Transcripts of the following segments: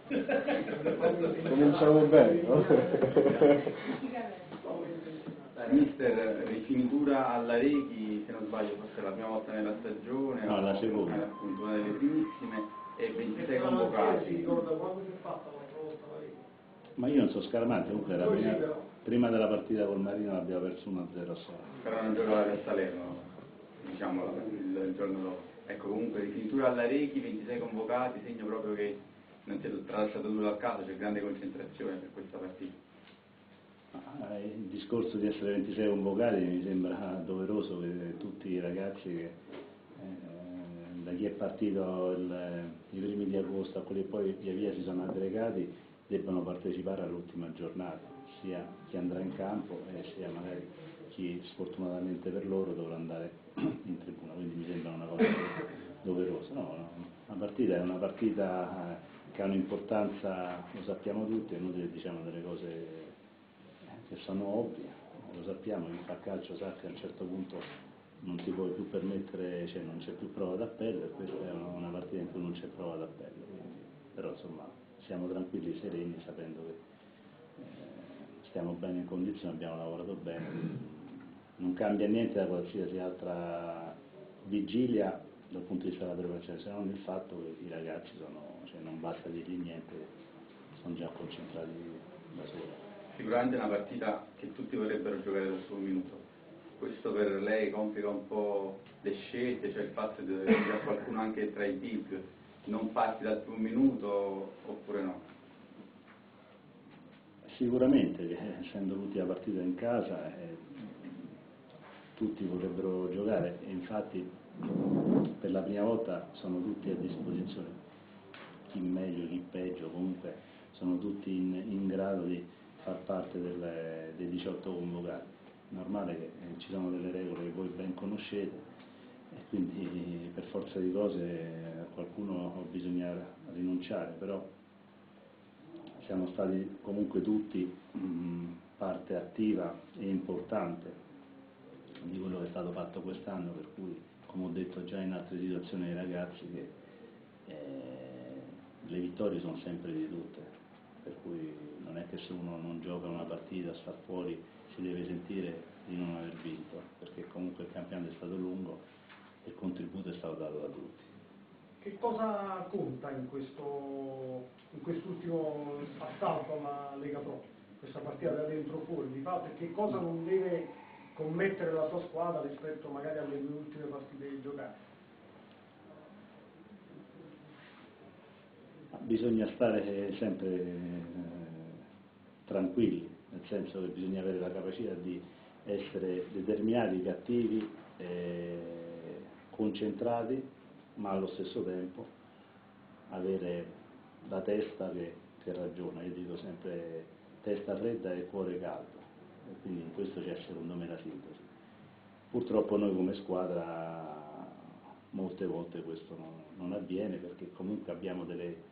Cominciamo bene, no? Mister, rifinitura alla Rechi, se non sbaglio forse la prima volta nella stagione, no, la seconda, appunto una delle primissime, e 26 convocati. Ma io non so Scaramante, comunque la prima della partita col Marino l'abbiamo perso 1-0 a Sala. Però non giocava a Salerno, diciamo il giorno dopo. Ecco, comunque rifinitura alla Rechi, 26 convocati, segno proprio che non si è tralasciato nulla a caso, c'è grande concentrazione per questa partita. Il discorso di essere 26 convocati mi sembra doveroso che tutti i ragazzi che da chi è partito i primi di agosto a quelli che poi via via si sono aggregati debbano partecipare all'ultima giornata, sia chi andrà in campo sia magari chi sfortunatamente per loro dovrà andare in tribuna, quindi mi sembra una cosa doverosa. No, una partita è una partita che ha un'importanza, lo sappiamo tutti, è inutile che diciamo delle cose che sono ovvie, lo sappiamo, chi fa calcio sa che a un certo punto non ti puoi più permettere, cioè non c'è più prova d'appello, e questa è una partita in cui non c'è prova d'appello, però insomma siamo tranquilli, sereni, sapendo che stiamo bene in condizione, abbiamo lavorato bene, non cambia niente da qualsiasi altra vigilia dal punto di vista della preparazione, se non il fatto che i ragazzi cioè non basta dirgli niente, sono già concentrati da soli. Sicuramente è una partita che tutti vorrebbero giocare dal suo minuto. Questo per lei complica un po' le scelte, cioè il fatto di avere qualcuno anche tra i big, non parti dal primo minuto oppure no? Sicuramente, essendo l'ultima partita in casa, tutti vorrebbero giocare e infatti per la prima volta sono tutti a disposizione, chi meglio, chi peggio, comunque sono tutti in grado di far parte dei 18 convocati. Normale che ci sono delle regole che voi ben conoscete e quindi per forza di cose a qualcuno bisogna rinunciare, però siamo stati comunque tutti parte attiva e importante di quello che è stato fatto quest'anno, per cui come ho detto già in altre situazioni ai ragazzi che le vittorie sono sempre di tutte, per cui non è che se uno non gioca una partita, sta fuori, si deve sentire di non aver vinto, perché comunque il campionato è stato lungo e il contributo è stato dato da tutti. Che cosa conta in quest'ultimo assalto alla Lega Pro, questa partita da dentro fuori, di fatto, e che cosa non deve commettere la sua squadra rispetto magari alle due ultime partite giocate? Bisogna stare sempre tranquilli, nel senso che bisogna avere la capacità di essere determinati, cattivi, concentrati, ma allo stesso tempo avere la testa che ragiona. Io dico sempre testa fredda e cuore caldo, e quindi in questo c'è secondo me la sintesi. Purtroppo noi come squadra molte volte questo non avviene, perché comunque abbiamo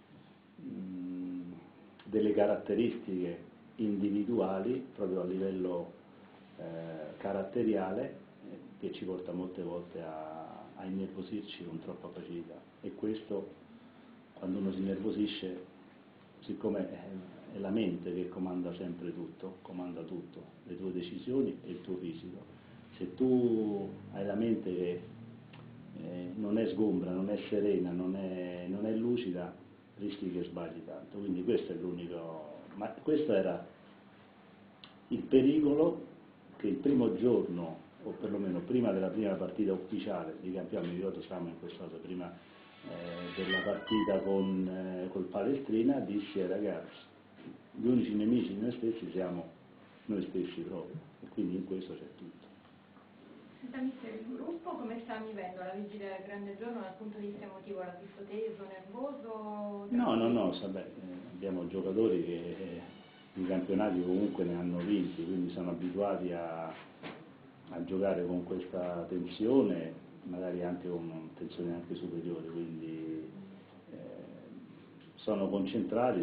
delle caratteristiche individuali proprio a livello caratteriale che ci porta molte volte a innervosirci con troppa facilità, e questo, quando uno si innervosisce, siccome è la mente che comanda sempre tutto, comanda tutto, le tue decisioni e il tuo fisico, se tu hai la mente che non è sgombra, non è serena, non è lucida, rischi che sbagli tanto. Quindi questo è l'unico, ma questo era il pericolo che il primo giorno, o perlomeno prima della prima partita ufficiale di campionato, mi ricordo stavamo in questa cosa, prima della partita col Palestrina, dissi ai ragazzi, gli unici nemici di noi stessi siamo noi stessi proprio, e quindi in questo c'è tutto. Senta, mister, il gruppo come sta vivendo la vigilia del grande giorno dal punto di vista emotivo? L'ha visto teso, nervoso? No, abbiamo giocatori che i campionati comunque ne hanno vinti, quindi sono abituati a giocare con questa tensione, magari anche con una tensione anche superiore, quindi sono concentrati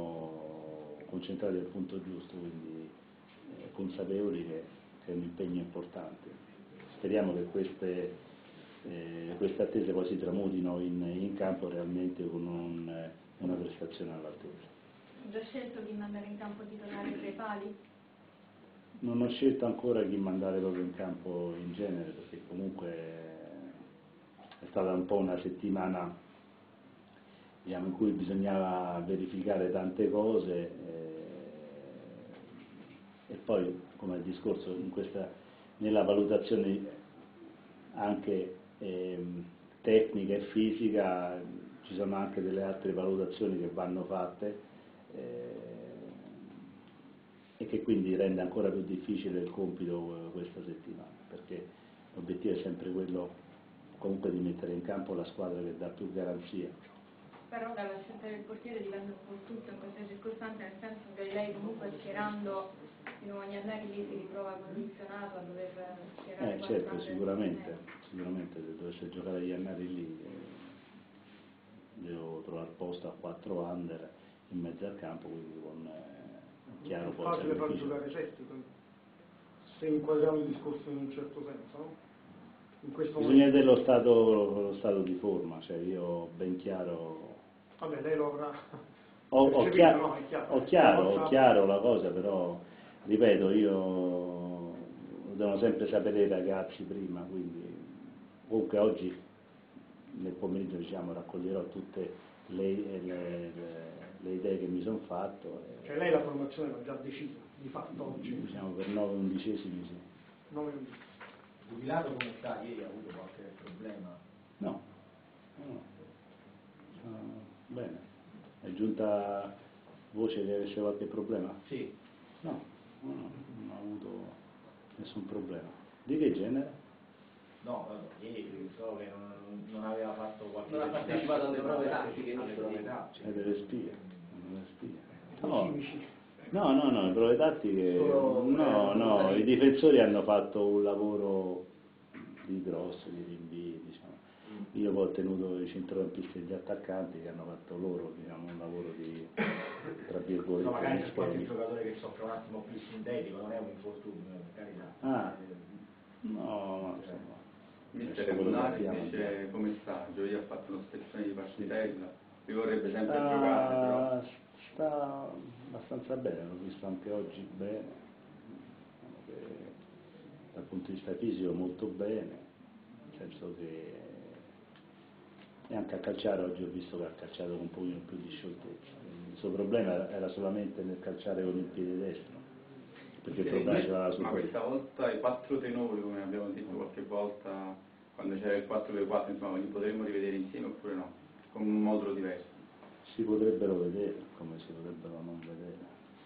al punto giusto, quindi consapevoli che è un impegno importante. Speriamo che queste attese poi si tramutino in campo realmente con una prestazione all'altezza. Già scelto di mandare in campo titolare tra i pali? Non ho scelto ancora chi mandare proprio in campo in genere, perché comunque è stata un po' una settimana, diciamo, in cui bisognava verificare tante cose e poi, come il discorso, nella valutazione anche tecnica e fisica ci sono anche delle altre valutazioni che vanno fatte e che quindi rende ancora più difficile il compito questa settimana, perché l'obiettivo è sempre quello comunque di mettere in campo la squadra che dà più garanzia. Però dalla scelta del portiere dipende un po' tutto in questa circostanza, nel senso che lei comunque schierando di nuovo Iannari lì si ritrova condizionato a dover schierare Certo, sicuramente se dovesse giocare Iannari lì devo trovare posto a 4 under in mezzo al campo, quindi con chiaro È poi facile far sacrificio. giocare Sesti, se inquadriamo il discorso in un certo senso, no? In questo Bisogna momento. vedere lo stato di forma, cioè io ho ben chiaro. Vabbè, lei lo avrà Ho percepito, no? È chiaro. ho chiaro la cosa, però ripeto, io devono sempre sapere i ragazzi prima, quindi comunque oggi nel pomeriggio raccoglierò tutte le idee che mi sono fatto. Cioè lei la formazione l'ha già decisa, di fatto oggi. Per 9/11 sì. 9-11. Jubilato come sta? Ieri ha avuto qualche problema? No. Bene. È giunta voce che avesse qualche problema? Sì. No, non ho avuto nessun problema. Di che genere? No, ieri so che non aveva fatto qualche... Non ha partecipato alle prove tattiche, alle prove tattiche. Delle spie. I No. chimici. No, le prove tattiche, Solo- no, i difensori hanno fatto un lavoro di grosso, di rinvii, diciamo. Io poi ho tenuto i centrocampisti e gli attaccanti che hanno fatto loro, un lavoro di, tra virgolette, No, magari c'è qualche schemi. giocatore che soffre un attimo più sintetico, non è un infortunio, per carità. Ah, no, insomma. Mister quello che Munari abbiamo. invece come sta? Gioia ha fatto uno spezzone di partitella, lui vorrebbe sempre giocare, però Sta abbastanza bene, l'ho visto anche oggi bene, diciamo che dal punto di vista fisico molto bene, nel senso che e anche a calciare oggi ho visto che ha calciato con un pochino più di scioltezza. Il suo problema era solamente nel calciare con il piede destro, perché il problema c'era su ma quello. questa volta i 4 tenori, come abbiamo detto qualche volta, quando c'era il 4-2-4, insomma, li potremmo rivedere insieme oppure no? Con un modulo diverso. Si potrebbero vedere, come si potrebbero non vedere.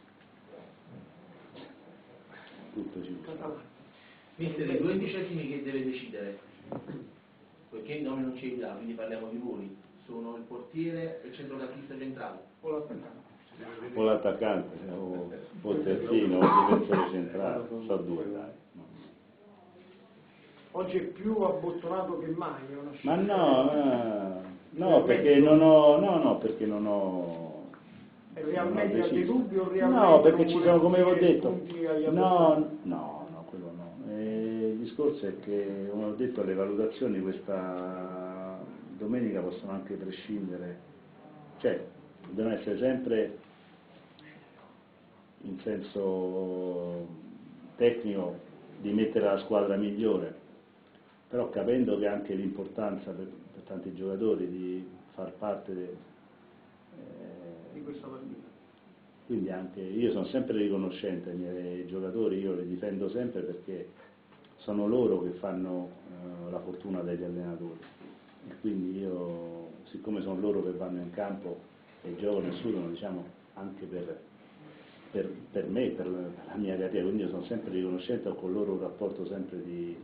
Tutto ci può. Mister, i 2 undicesimi che deve decidere, poiché il nome non c'è là, quindi parliamo di ruoli, sono il portiere e il centrocampista centrale. O l'attaccante. O l'attaccante, o il terzino, o il difensore centrale, so 2 dai. Oggi è più abbottonato che mai, è una Ma scelta. no, perché non ho E realmente ha dei deciso. dubbi o realmente No, perché non ci vuole sono, come ho dire detto, punti agli no, avversari? no, quello no. Il discorso è che, come ho detto, le valutazioni questa domenica possono anche prescindere, cioè devono essere sempre in senso tecnico di mettere la squadra migliore, però capendo che anche l'importanza per tanti giocatori di far parte Di questa partita. quindi anche io sono sempre riconoscente ai miei giocatori, io li difendo sempre perché sono loro che fanno la fortuna degli allenatori e quindi io, siccome sono loro che vanno in campo e giocano e sudano, diciamo, anche per me, per la mia carriera, quindi io sono sempre riconoscente, ho con loro un rapporto sempre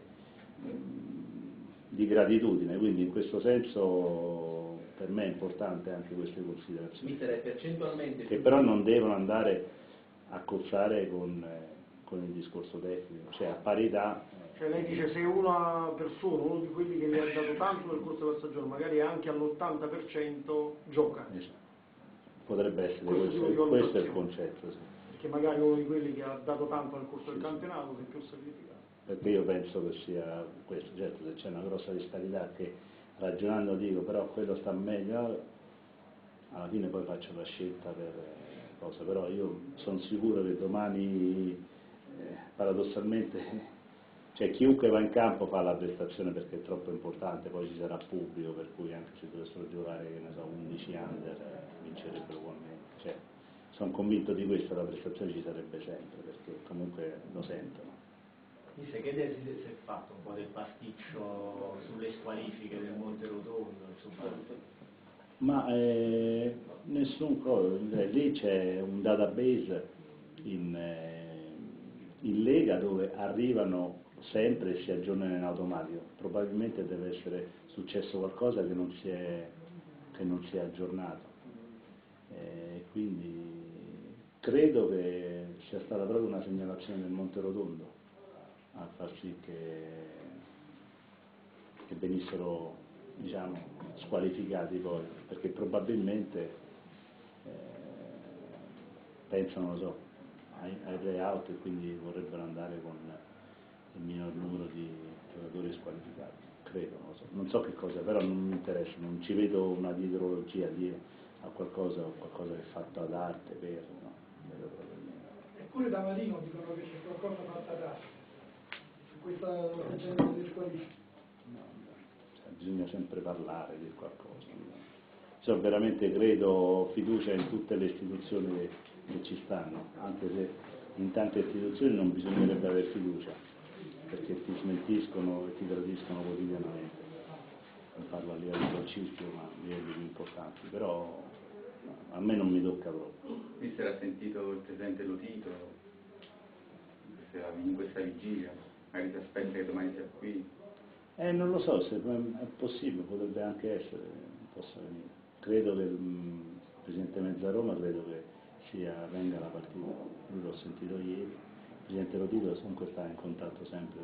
di gratitudine, quindi in questo senso per me è importante anche queste considerazioni, Mister, è percentualmente che però non devono andare a cozzare con il discorso tecnico, cioè a parità. Cioè lei dice se una persona, uno di quelli che le ha dato tanto nel corso della stagione, magari anche all'80% gioca, Esatto. Potrebbe essere Questo tipo di questo è il valutazione. concetto, sì. perché magari uno di quelli che ha dato tanto nel corso del campionato si è più sacrificato. perché io penso che sia questo. Certo, se c'è una grossa disparità che ragionando dico però quello sta meglio, alla fine poi faccio la scelta per cosa, però io sono sicuro che domani paradossalmente cioè chiunque va in campo fa la prestazione perché è troppo importante, poi ci sarà pubblico, per cui anche se dovessero giocare, che ne so, 11 under, vincerebbero ugualmente. Cioè, sono convinto di questo, la prestazione ci sarebbe sempre, perché comunque lo sentono. Dice che si è fatto un po' del pasticcio sulle squalifiche del Monterotondo, insomma. Ma nessun cosa, lì c'è un database in Lega dove arrivano sempre e si aggiornano in automatico, probabilmente deve essere successo qualcosa che non si è aggiornato, quindi credo che sia stata proprio una segnalazione del Monterotondo a far sì che venissero, diciamo, squalificati poi, perché probabilmente pensano, non so, ai play-out e quindi vorrebbero andare con il minor numero di giocatori squalificati, credo, non so che cosa, però non mi interessa, non ci vedo una dietrologia a qualcosa che è fatto ad arte, no, vedo proprio niente. Eppure da Marino dicono che c'è qualcosa fatto ad arte su questa faccenda delle squalifiche. No, cioè, bisogna sempre parlare di qualcosa. Cioè, veramente credo, ho fiducia in tutte le istituzioni che ci stanno, anche se in tante istituzioni non bisognerebbe avere fiducia, perché ti smentiscono e ti tradiscono quotidianamente. Non parlo a livello calcistico, ma a livelli più importanti, però no, a me non mi tocca proprio. Visto era sentito il Presidente Lotito in questa vigilia, magari si aspetta che domani sia qui. Non lo so, se è possibile, potrebbe anche essere, possa venire. Credo che il Presidente Mezzaroma venga la partita, lui l'ho sentito ieri, il Presidente Lotito comunque sta in contatto sempre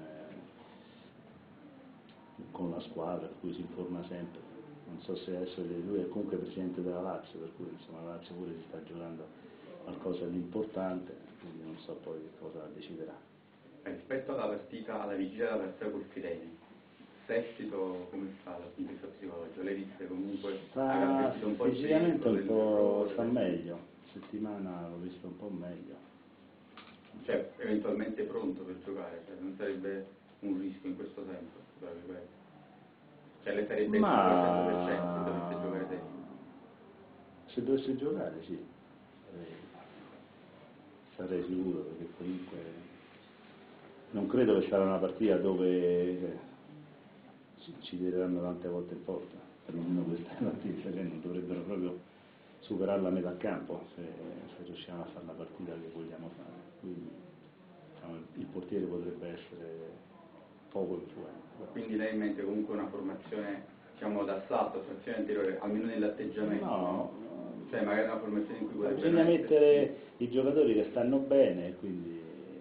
con la squadra, per cui si informa sempre. Non so se adesso lui è comunque Presidente della Lazio, per cui insomma la Lazio pure si sta giocando qualcosa di importante, quindi non so poi che cosa deciderà. Rispetto alla partita, alla vigilia della partita col Fireni, Sestito come sta dal punto di vista psicologico? Lei disse comunque Sta un po' fisicamente un po', sta meglio, settimana l'ho visto un po' meglio. Cioè, eventualmente pronto per giocare, cioè, non sarebbe un rischio in questo senso, tra virgolette. Cioè le sarebbe sicuro al 100% se dovesse giocare te? Se dovesse giocare sì, sarei sicuro, perché comunque non credo che sarà una partita dove ci tireranno tante volte in porta, perlomeno questa è la notizia, che non dovrebbero proprio superare la metà campo se riusciamo a fare la partita che vogliamo fare, quindi diciamo, il portiere potrebbe essere poco influente. Quindi lei mente comunque una formazione, diciamo, d'assalto, formazione anteriore, almeno nell'atteggiamento? No, cioè magari una formazione in cui potrebbe bisogna mettere i giocatori che stanno bene, quindi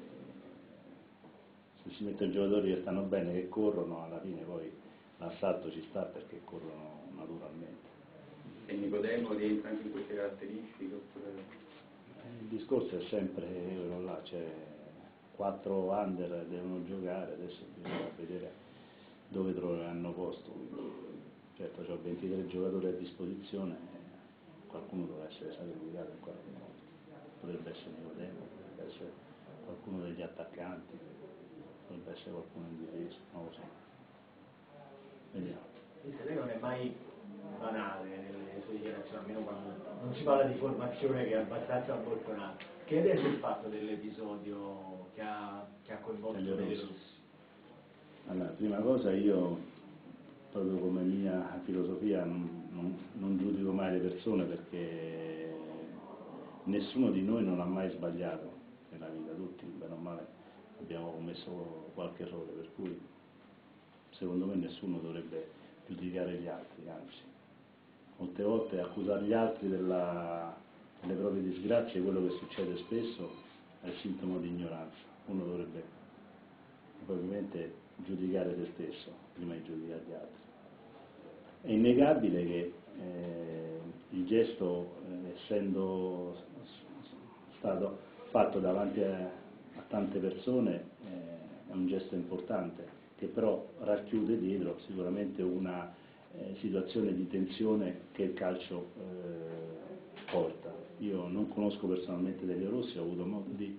se si mettono i giocatori che stanno bene, che corrono, alla fine poi l'assalto ci sta perché corrono naturalmente. E Nicodemo rientra anche in queste caratteristiche? Oppure... Il discorso è sempre quello là, cioè 4 under devono giocare, adesso bisogna vedere dove troveranno posto. Certo, ho 23 giocatori a disposizione, qualcuno dovrà essere sacrificato in qualche modo. Potrebbe essere Nicodemo, potrebbe essere qualcuno degli attaccanti, potrebbe essere qualcuno in difesa, non lo so. Vediamo. Lei non è mai banale nelle sue dichiarazioni, almeno quando non si parla di formazione, che è abbastanza fortunato. Che ne è il fatto dell'episodio che ha coinvolto De Rossi? Allora, prima cosa io, proprio come mia filosofia, non giudico mai le persone, perché nessuno di noi non ha mai sbagliato nella vita, tutti bene o male abbiamo commesso qualche errore, per cui secondo me nessuno dovrebbe giudicare gli altri, anzi molte volte accusare gli altri delle proprie disgrazie, quello che succede spesso, è sintomo di ignoranza. Uno dovrebbe probabilmente giudicare se stesso prima di giudicare gli altri. È innegabile che il gesto, essendo stato fatto davanti a tante persone, è un gesto importante, che però racchiude dietro sicuramente una situazione di tensione che il calcio porta. Io non conosco personalmente Delio Rossi, ho avuto modo di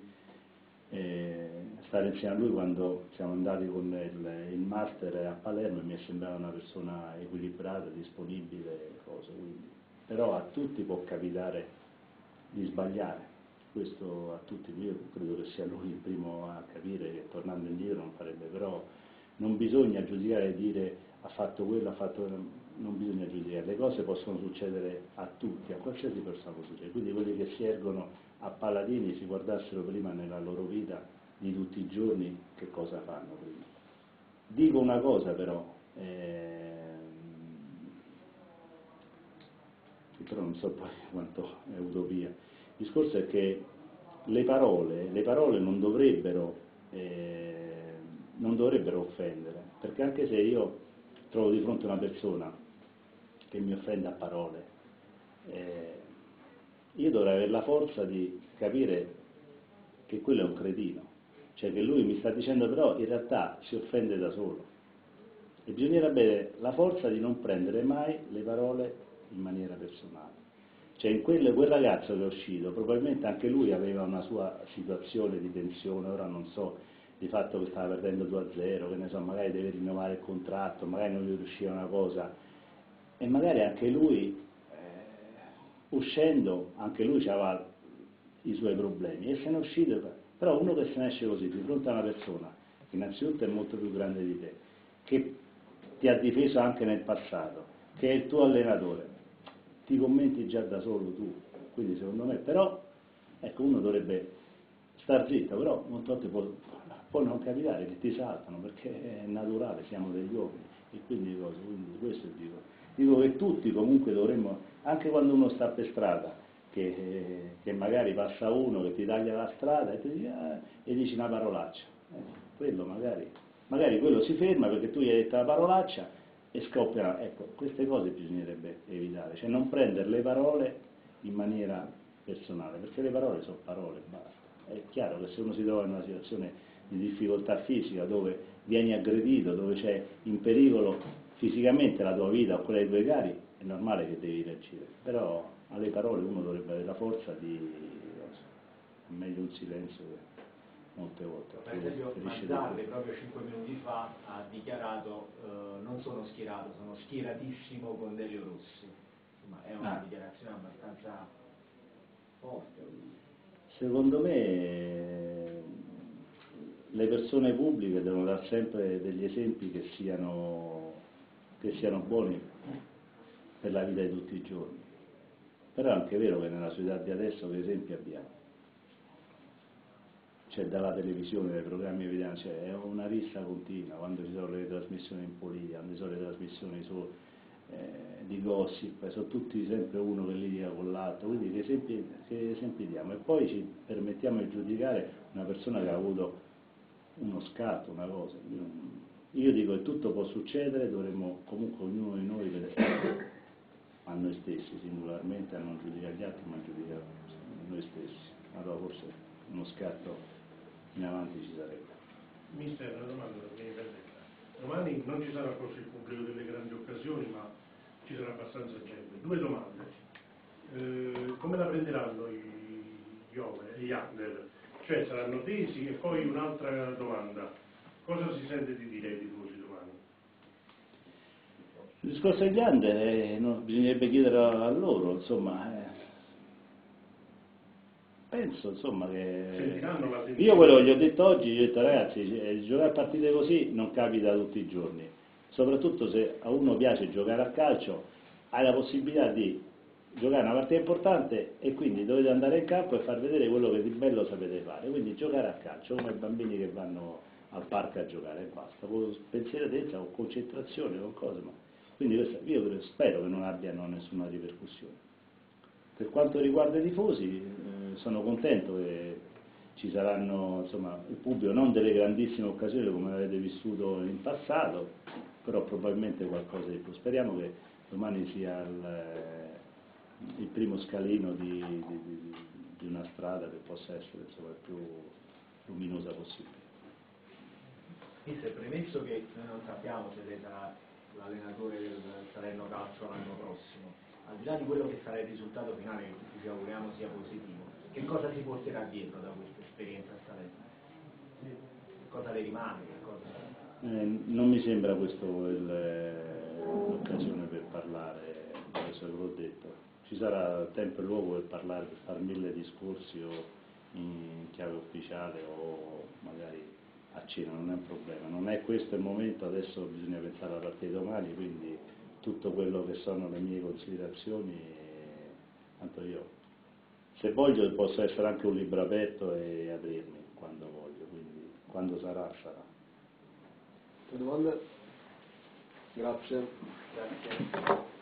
stare insieme a lui quando siamo andati con il master a Palermo e mi è sembrata una persona equilibrata, disponibile, quindi. Però a tutti può capitare di sbagliare, questo a tutti, io credo che sia lui il primo a capire che tornando indietro non farebbe, però non bisogna giudicare e dire ha fatto quello, ha fatto quello, non bisogna giudicare, le cose possono succedere a tutti, a qualsiasi persona può succedere, quindi quelli che si ergono a paladini si guardassero prima nella loro vita di tutti i giorni che cosa fanno prima. Dico una cosa però, che però non so poi quanto è utopia, il discorso è che le parole non dovrebbero offendere, perché anche se io trovo di fronte una persona che mi offende a parole, io dovrei avere la forza di capire che quello è un cretino, cioè che lui mi sta dicendo però in realtà si offende da solo, e bisognerebbe avere la forza di non prendere mai le parole in maniera personale. Cioè in quel ragazzo che è uscito, probabilmente anche lui aveva una sua situazione di tensione, ora non so, di fatto che stava perdendo 2-0, che ne so, magari deve rinnovare il contratto, magari non gli riusciva una cosa, e magari anche lui, uscendo, anche lui aveva i suoi problemi, e se ne è uscito, però uno che se ne esce così, di fronte a una persona, che innanzitutto è molto più grande di te, che ti ha difeso anche nel passato, che è il tuo allenatore, ti commenti già da solo tu, quindi secondo me, però, ecco, uno dovrebbe star zitto, però molte volte può non capitare che ti saltano, perché è naturale, siamo degli uomini, e quindi questo dico che tutti comunque dovremmo, anche quando uno sta per strada, che magari passa uno che ti taglia la strada e ti dice, e dici una parolaccia, quello magari quello si ferma perché tu gli hai detto la parolaccia e scoppia, ecco, queste cose bisognerebbe evitare, cioè non prendere le parole in maniera personale, perché le parole sono parole, basta. È chiaro che se uno si trova in una situazione di difficoltà fisica dove vieni aggredito, dove c'è in pericolo fisicamente la tua vita o quella dei tuoi cari, è normale che devi reagire, però alle parole uno dovrebbe avere la forza di, è meglio un silenzio che molte volte. Per esempio Mazzarri proprio 5 minuti fa ha dichiarato non sono schierato, sono schieratissimo con Delio Rossi, insomma è una dichiarazione abbastanza forte. Secondo me le persone pubbliche devono dare sempre degli esempi che siano buoni per la vita di tutti i giorni, però è anche vero che nella società di adesso che esempi abbiamo? Cioè dalla televisione, dai programmi evidenti, cioè è una rissa continua, quando ci sono le trasmissioni in politica, quando ci sono le trasmissioni di gossip, sono tutti sempre uno che litiga con l'altro, quindi che esempi diamo? E poi ci permettiamo di giudicare una persona che ha avuto uno scatto, una cosa. Io dico che tutto può succedere, dovremmo comunque ognuno di noi vedere a noi stessi singolarmente, a non giudicare gli altri, ma a giudicare noi stessi. Allora forse uno scatto in avanti ci sarebbe. Mister, una domanda che mi viene detta. Domani non ci sarà forse il pubblico delle grandi occasioni, ma ci sarà abbastanza gente. 2 domande. Come la prenderanno gli under? Cioè saranno tesi? E poi un'altra domanda. Cosa si sente di dire ai tifosi domani? Il discorso degli under bisognerebbe chiedere a loro, insomma. Penso insomma che io quello che gli ho detto oggi, gli ho detto ragazzi, giocare a partite così non capita tutti i giorni, soprattutto se a uno piace giocare a calcio, hai la possibilità di giocare una partita importante e quindi dovete andare in campo e far vedere quello che di bello sapete fare, quindi giocare a calcio come i bambini che vanno al parco a giocare e basta, con spensieratezza, con concentrazione, con cose, ma quindi io spero che non abbiano nessuna ripercussione. Per quanto riguarda i tifosi, sono contento che ci saranno, insomma, il pubblico, non delle grandissime occasioni come avete vissuto in passato, però probabilmente qualcosa di più. Speriamo che domani sia il primo scalino di una strada che possa essere, insomma, il più luminosa possibile. Mister, premesso che noi non sappiamo se lei sarà l'allenatore del Salerno Calcio l'anno prossimo, al di là di quello che sarà il risultato finale, che tutti ci auguriamo sia positivo, che cosa si porterà dietro da questa esperienza a Salerno? Che cosa le rimane? Che cosa... Non mi sembra questa l'occasione per parlare di questo che l'ho detto. Ci sarà tempo e luogo per parlare, per fare 1000 discorsi o in chiave ufficiale o magari a cena, non è un problema. Non è questo il momento, adesso bisogna pensare alla partita di domani, quindi tutto quello che sono le mie considerazioni, tanto io, se voglio posso essere anche un libro aperto e aprirmi quando voglio, quindi quando sarà, sarà. Domande? Grazie. Grazie.